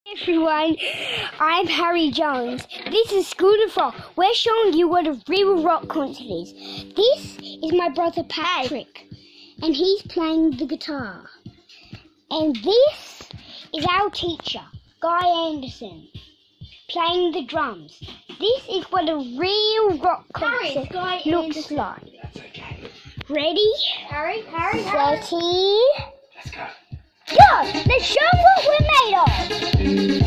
Everyone, I'm Harry Jones. This is School of Rock. We're showing you what a real rock concert is. This is my brother Patrick, and he's playing the guitar. And this is our teacher, Guy Anderson, playing the drums. This is what a real rock concert looks like. That's okay. Ready? Harry. Ready? Let's go. Go! Let's show what we're made of!